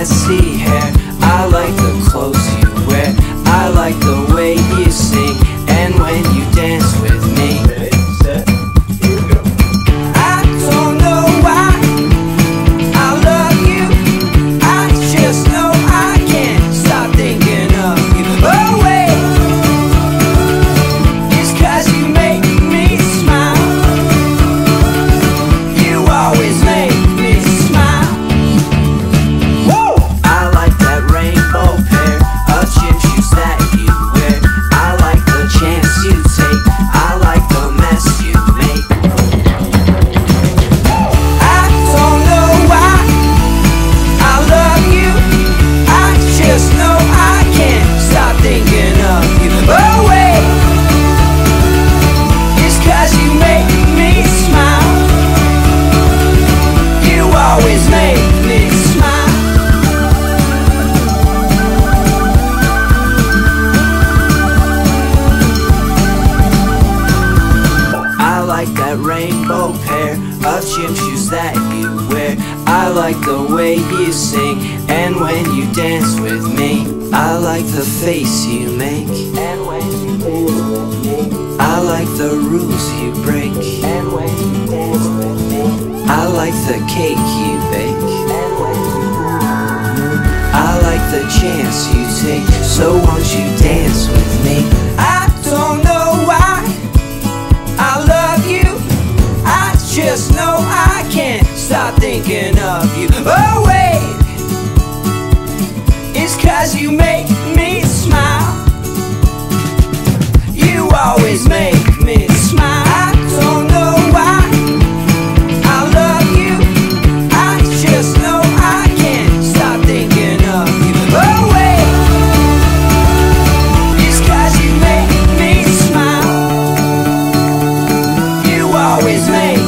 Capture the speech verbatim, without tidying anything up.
messy hair. I like the clothes you wear. I like the way you sing and when you dance with me. Ready, set, here we go. I don't know why I love you. I just know I can't stop thinking of you. Oh wait, it's 'cause you make me smile. You always make me smile. Woo! I like that rainbow pair of gym shoes that you wear. I like the chance you take. I like the mess you make. I don't know why I love you. I just know I can't stop thinking of you. Oh wait, it's 'cause you make me smile. You always make me smile. I like that rainbow pair of gym shoes that you wear. I like the way you sing and when you dance with me. I like the face you make and when you dance with me. I like the rules you break and when you dance with me. I like the cake you bake and when you dance with me. I like the chance you take, so won't you dance with me? I don't know why I love you. I just know I can't stop thinking of you. Oh wait, it's 'cause you make me smile. You always make me smile. I don't know why I love you. I just know I can't stop thinking of you. Oh wait, it's 'cause you make me smile. You always make